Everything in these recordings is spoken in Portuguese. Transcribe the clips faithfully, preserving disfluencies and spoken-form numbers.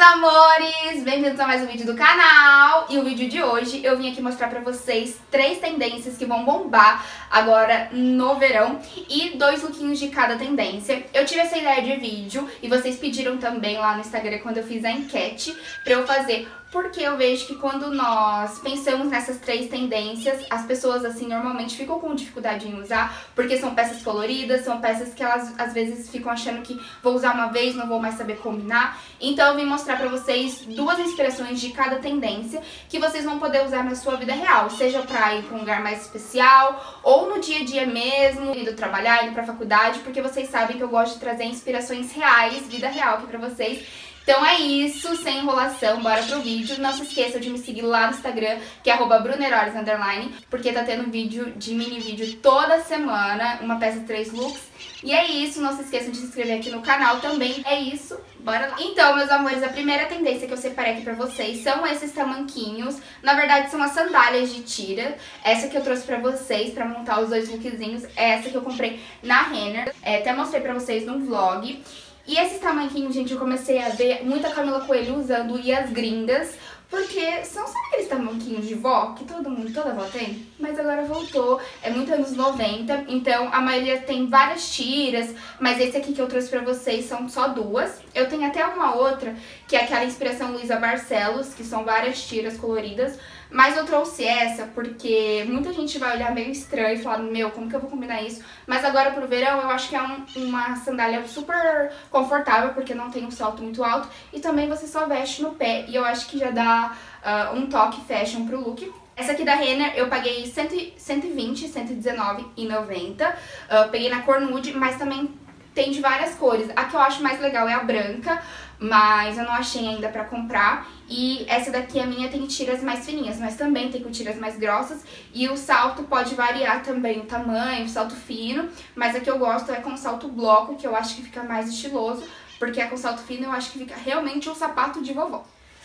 amores! Bem-vindos a mais um vídeo do canal. E o vídeo de hoje eu vim aqui mostrar pra vocês três tendências que vão bombar agora no verão e dois lookinhos de cada tendência. Eu tive essa ideia de vídeo e vocês pediram também lá no Instagram quando eu fiz a enquete pra eu fazer, porque eu vejo que quando nós pensamos nessas três tendências, as pessoas assim normalmente ficam com dificuldade em usar, porque são peças coloridas, são peças que elas às vezes ficam achando que vou usar uma vez, não vou mais saber combinar. Então eu vim mostrar pra vocês duas inspirações de cada tendência que vocês vão poder usar na sua vida real, seja pra ir pra um lugar mais especial ou no dia a dia mesmo, indo trabalhar, indo pra faculdade, porque vocês sabem que eu gosto de trazer inspirações reais, vida real aqui pra vocês. Então é isso, sem enrolação, bora pro vídeo. Não se esqueça de me seguir lá no Instagram, que é arroba brunerores underline, porque tá tendo vídeo de mini vídeo toda semana, uma peça de três looks. E é isso, não se esqueçam de se inscrever aqui no canal também. É isso, bora lá. Então, meus amores, a primeira tendência que eu separei aqui pra vocês são esses tamanquinhos. Na verdade, são as sandálias de tira. Essa que eu trouxe pra vocês, pra montar os dois lookzinhos. É essa que eu comprei na Renner. É, até mostrei pra vocês no vlog. E esses tamanquinhos, gente, eu comecei a ver muita Camila Coelho usando e as gringas, porque são só aqueles tamanquinhos de vó, que todo mundo, toda vó tem, mas agora voltou, é muito anos noventa, então a maioria tem várias tiras, mas esse aqui que eu trouxe pra vocês são só duas. Eu tenho até uma outra, que é aquela inspiração Luísa Barcelos, que são várias tiras coloridas, mas eu trouxe essa porque muita gente vai olhar meio estranho e falar, meu, como que eu vou combinar isso? Mas agora pro verão eu acho que é um, uma sandália super confortável, porque não tem um salto muito alto e também você só veste no pé e eu acho que já dá uh, um toque fashion pro look. Essa aqui da Renner eu paguei cento e vinte, cento e dezenove reais e noventa centavos, uh, peguei na cor nude, mas também tem de várias cores. A que eu acho mais legal é a branca, mas eu não achei ainda pra comprar. E essa daqui, a minha, tem tiras mais fininhas, mas também tem com tiras mais grossas. E o salto pode variar também, o tamanho, o salto fino. Mas a que eu gosto é com salto bloco, que eu acho que fica mais estiloso. Porque a com salto fino eu acho que fica realmente um sapato de vovó.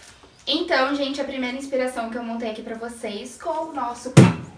Então, gente, a primeira inspiração que eu montei aqui pra vocês com o nosso...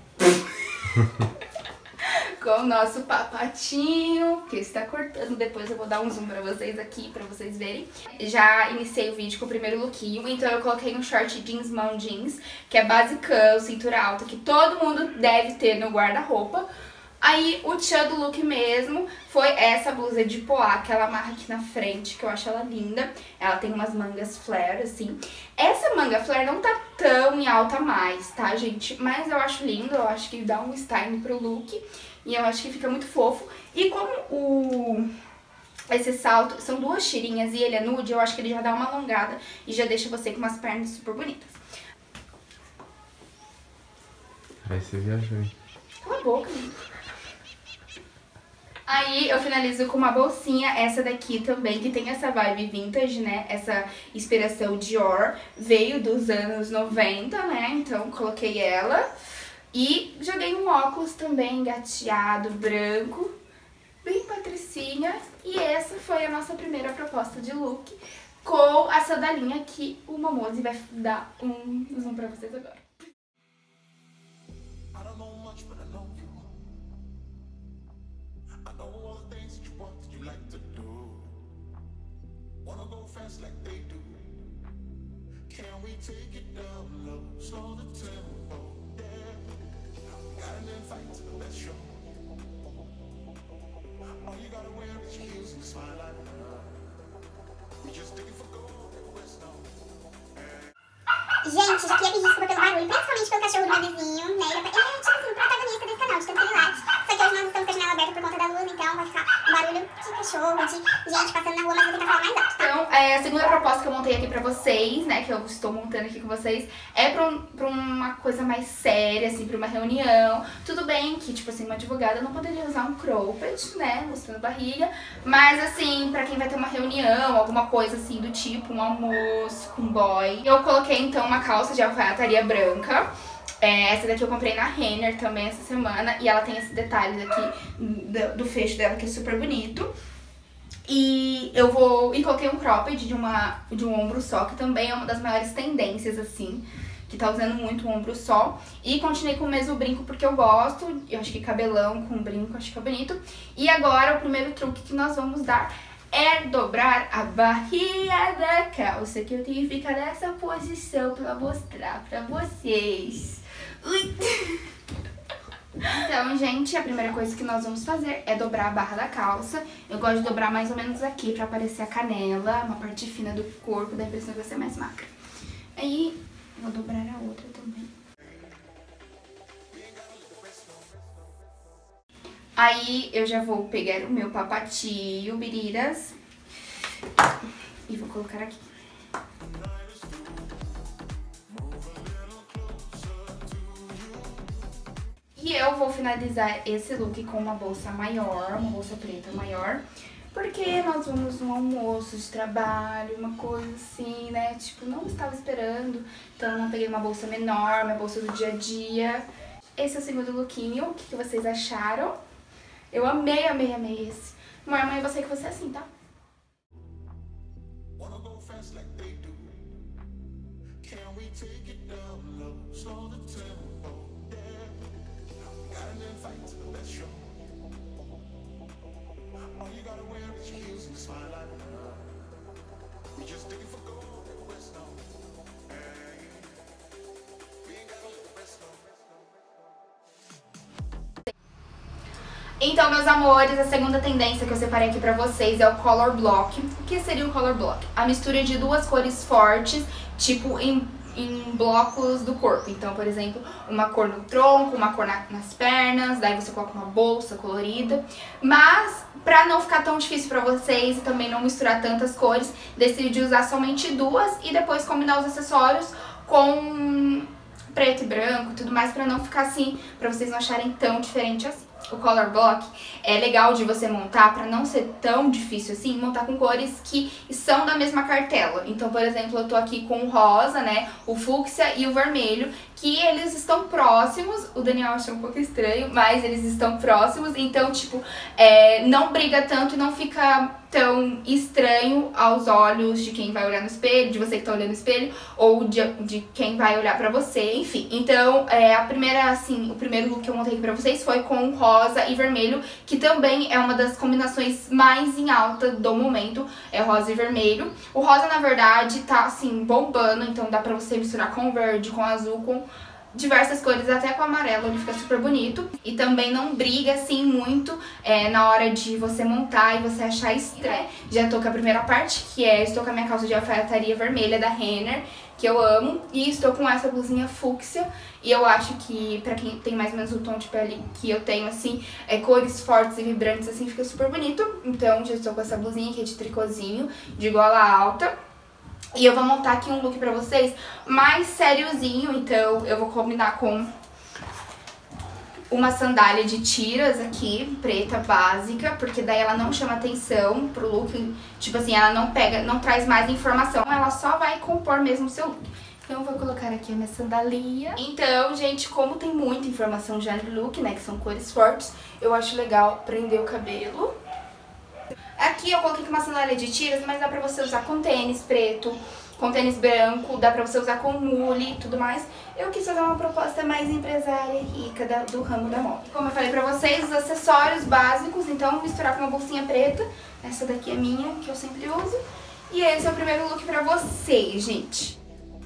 com o nosso papatinho, que está cortando. Depois eu vou dar um zoom pra vocês aqui, pra vocês verem. Já iniciei o vídeo com o primeiro lookinho, então eu coloquei um short jeans mão jeans, que é basicão, cintura alta, que todo mundo deve ter no guarda-roupa. Aí o tchan do look mesmo foi essa blusa de poá, que ela amarra aqui na frente, que eu acho ela linda. Ela tem umas mangas flare, assim. Essa manga flare não tá tão em alta mais, tá, gente? Mas eu acho lindo, eu acho que dá um style pro look. E eu acho que fica muito fofo. E como o... esse salto são duas tirinhas e ele é nude, eu acho que ele já dá uma alongada e já deixa você com umas pernas super bonitas. Aí você viajou, hein? Cala a boca, né? Aí eu finalizo com uma bolsinha, essa daqui também, que tem essa vibe vintage, né? Essa inspiração Dior, veio dos anos noventa, né? Então coloquei ela. E joguei um óculos também engateado, branco, bem patricinha. E essa foi a nossa primeira proposta de look com a sandalinha que o Momose vai dar um zoom pra vocês agora. Gente, já queria pedir desculpa pelo barulho, principalmente pelo cachorro do meu vizinho, né? Ele é, tipo assim, o protagonista desse canal, de tanto ele late. Só que hoje nós estamos com a janela aberta por conta da luz, então vai ficar um barulho de cachorro, de gente passando na rua, mas eu vou tentar falar mais alto, tá? Então, é, a segunda proposta que eu montei aqui pra vocês, né, que eu estou montando aqui com vocês, é pra, um, pra uma coisa mais séria, assim, pra uma reunião. Tudo bem que, tipo assim, uma advogada não poderia usar um cropped, né, mostrando barriga, mas assim, pra quem vai ter uma reunião, alguma coisa assim do tipo, um almoço com boy. Eu coloquei, então, uma calça de alfaiataria branca. É, essa daqui eu comprei na Renner também essa semana. E ela tem esse detalhe aqui do, do fecho dela, que é super bonito. E eu vou... E coloquei um cropped de, uma, de um ombro só, que também é uma das maiores tendências, assim, que tá usando muito o ombro só. E continuei com o mesmo brinco porque eu gosto. Eu acho que cabelão com brinco, acho que é bonito. E agora o primeiro truque que nós vamos dar é dobrar a barriga da calça, que eu tenho que ficar nessa posição pra mostrar pra vocês. Ui. Então, gente, a primeira coisa que nós vamos fazer é dobrar a barra da calça. Eu gosto de dobrar mais ou menos aqui pra aparecer a canela, uma parte fina do corpo, dá a impressão que vai ser mais magra. Aí, vou dobrar a outra também. Aí, eu já vou pegar o meu papatinho, biriras, e vou colocar aqui. E eu vou finalizar esse look com uma bolsa maior, uma bolsa preta maior, porque nós vamos num almoço de trabalho, uma coisa assim, né? Tipo, não estava esperando, então eu não peguei uma bolsa menor, minha bolsa do dia a dia. Esse é o segundo lookinho, o que, que vocês acharam? Eu amei, amei, amei esse. Amor, amanhã eu vou sair com você assim, tá? Então, meus amores, a segunda tendência que eu separei aqui pra vocês é o Color Block. O que seria o Color Block? A mistura de duas cores fortes, tipo em, em blocos do corpo. Então, por exemplo, uma cor no tronco, uma cor na, nas pernas, daí você coloca uma bolsa colorida. Mas, pra não ficar tão difícil pra vocês e também não misturar tantas cores, decidi usar somente duas e depois combinar os acessórios com preto e branco e tudo mais, pra não ficar assim, pra vocês não acharem tão diferente assim. O Color Block é legal de você montar, pra não ser tão difícil assim, montar com cores que são da mesma cartela. Então, por exemplo, eu tô aqui com o rosa, né, o fúcsia e o vermelho, que eles estão próximos. O Daniel achou um pouco estranho, mas eles estão próximos. Então, tipo, é, não briga tanto e não fica tão estranho aos olhos de quem vai olhar no espelho, de você que tá olhando no espelho, ou de, de quem vai olhar pra você, enfim. Então, é, a primeira, assim, o primeiro look que eu montei aqui pra vocês foi com rosa e vermelho, que também é uma das combinações mais em alta do momento, é rosa e vermelho. O rosa, na verdade, tá, assim, bombando, então dá pra você misturar com verde, com azul, com diversas cores, até com amarelo, ele fica super bonito. E também não briga, assim, muito é, na hora de você montar e você achar estranho. Já tô com a primeira parte, que é, estou com a minha calça de alfaiataria vermelha da Renner, que eu amo. E estou com essa blusinha fúcsia. E eu acho que, pra quem tem mais ou menos o tom de pele que eu tenho, assim, é, cores fortes e vibrantes, assim, fica super bonito. Então, já estou com essa blusinha que é de tricôzinho, de gola alta. E eu vou montar aqui um look pra vocês mais sériozinho, então eu vou combinar com uma sandália de tiras aqui, preta, básica, porque daí ela não chama atenção pro look, tipo assim, ela não pega, não traz mais informação, ela só vai compor mesmo o seu look. Então eu vou colocar aqui a minha sandalinha. Então, gente, como tem muita informação já no look, né, que são cores fortes, eu acho legal prender o cabelo. Aqui eu coloquei uma sandália de tiras, mas dá pra você usar com tênis preto, com tênis branco, dá pra você usar com mule e tudo mais. Eu quis fazer uma proposta mais empresária e rica da, do ramo da moda. Como eu falei pra vocês, os acessórios básicos, então misturar com uma bolsinha preta. Essa daqui é minha, que eu sempre uso. E esse é o primeiro look pra vocês, gente.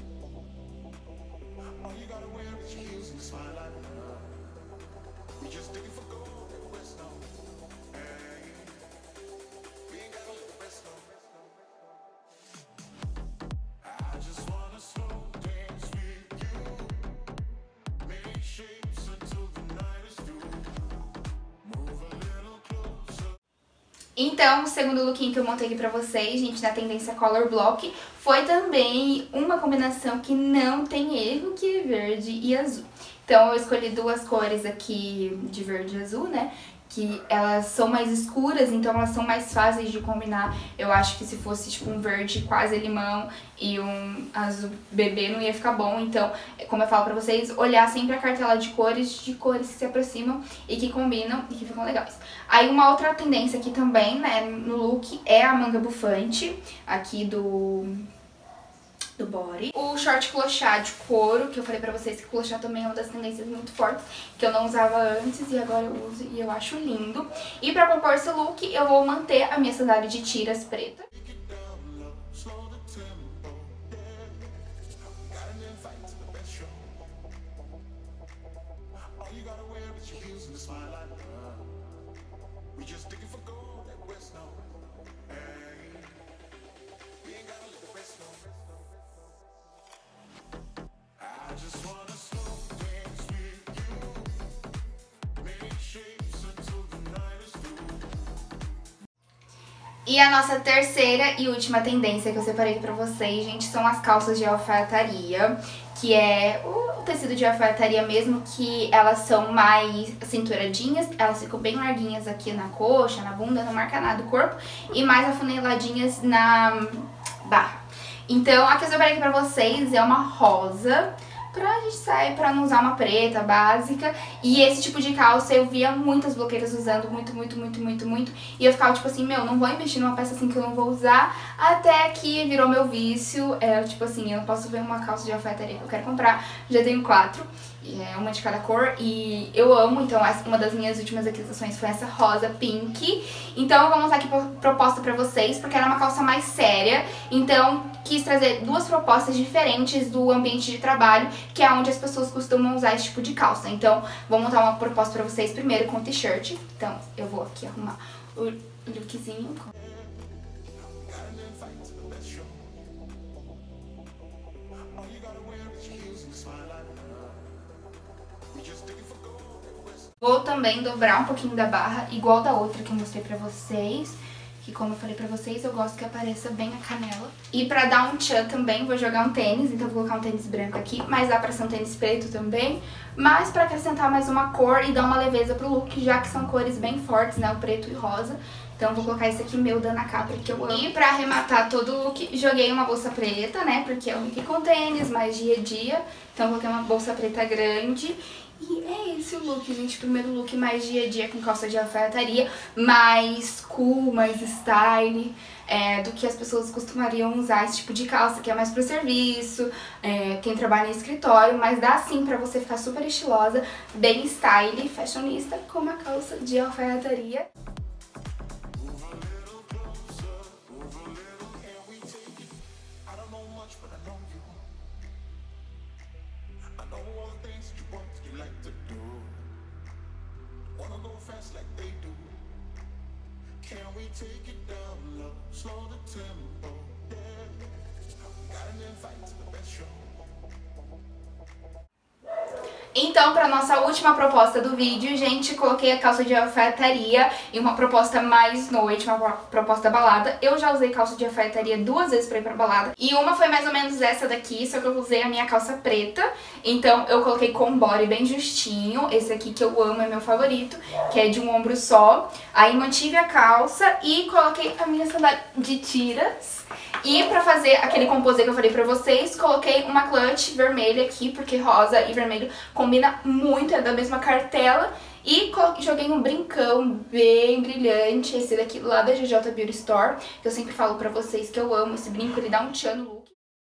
Então, o segundo lookinho que eu montei aqui pra vocês, gente, na tendência Color Block, foi também uma combinação que não tem erro, que é verde e azul. Então, eu escolhi duas cores aqui de verde e azul, né? Que elas são mais escuras, então elas são mais fáceis de combinar. Eu acho que se fosse tipo um verde quase limão e um azul bebê não ia ficar bom. Então, como eu falo pra vocês, olhar sempre a cartela de cores, de cores que se aproximam e que combinam e que ficam legais. Aí uma outra tendência aqui também, né, no look é a manga bufante, aqui do... do body. O short clochá de couro, que eu falei pra vocês que clochá também é uma das tendências muito fortes, que eu não usava antes e agora eu uso e eu acho lindo. E pra compor esse look, eu vou manter a minha sandália de tiras preta. E a nossa terceira e última tendência que eu separei pra vocês, gente, são as calças de alfaiataria, que é o tecido de alfaiataria mesmo, que elas são mais cinturadinhas, elas ficam bem larguinhas aqui na coxa, na bunda, não marca nada o corpo, e mais afuneladinhas na barra. Então, a que eu separei aqui pra vocês é uma rosa, pra gente sair, pra não usar uma preta básica. E esse tipo de calça eu via muitas blogueiras usando muito, muito, muito, muito, muito. E eu ficava tipo assim, meu, não vou investir numa peça assim que eu não vou usar. Até que virou meu vício. É tipo assim, eu não posso ver uma calça de alfaiataria que eu quero comprar. Já tenho quatro. É uma de cada cor e eu amo, então uma das minhas últimas aquisições foi essa rosa pink. Então eu vou mostrar aqui proposta pra vocês, porque ela é uma calça mais séria. Então quis trazer duas propostas diferentes do ambiente de trabalho, que é onde as pessoas costumam usar esse tipo de calça. Então vou montar uma proposta pra vocês primeiro com t-shirt. Então eu vou aqui arrumar o lookzinho. Vou também dobrar um pouquinho da barra, igual da outra que eu mostrei pra vocês. Que como eu falei pra vocês, eu gosto que apareça bem a canela. E pra dar um tchan também, vou jogar um tênis. Então vou colocar um tênis branco aqui, mas dá pra ser um tênis preto também. Mas pra acrescentar mais uma cor e dar uma leveza pro look, já que são cores bem fortes, né? O preto e o rosa. Então vou colocar esse aqui meu da Ana Capri, que eu amo. E pra arrematar todo o look, joguei uma bolsa preta, né? Porque é um look com tênis, mais dia a dia. Então coloquei uma bolsa preta grande. E é esse o look, gente, primeiro look mais dia a dia com calça de alfaiataria, mais cool, mais style, é, do que as pessoas costumariam usar esse tipo de calça, que é mais pro serviço, é, quem trabalha em escritório, mas dá sim pra você ficar super estilosa, bem style, fashionista, com uma calça de alfaiataria. Então, para nossa última proposta do vídeo, gente, coloquei a calça de alfaiataria em uma proposta mais noite, uma proposta balada. Eu já usei calça de alfaiataria duas vezes pra ir pra balada. E uma foi mais ou menos essa daqui, só que eu usei a minha calça preta. Então, eu coloquei com body bem justinho. Esse aqui que eu amo, é meu favorito, que é de um ombro só. Aí, mantive a calça e coloquei a minha sandália de tiras. E pra fazer aquele composê que eu falei pra vocês, coloquei uma clutch vermelha aqui, porque rosa e vermelho combina muito, é da mesma cartela. E joguei um brincão bem brilhante, esse daqui lá da G J Beauty Store, que eu sempre falo pra vocês que eu amo esse brinco, ele dá um tchan no look.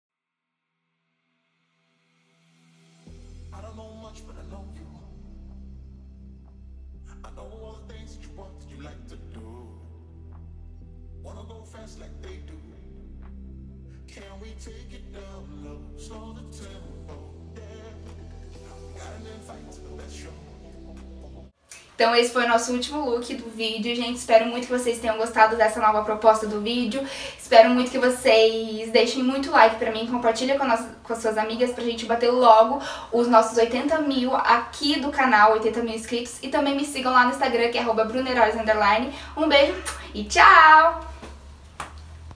Então esse foi o nosso último look do vídeo, gente. Espero muito que vocês tenham gostado dessa nova proposta do vídeo. Espero muito que vocês deixem muito like pra mim, compartilhem com, com as suas amigas pra gente bater logo os nossos oitenta mil aqui do canal, oitenta mil inscritos. E também me sigam lá no Instagram, que é arroba bruneroles underline. Um beijo e tchau!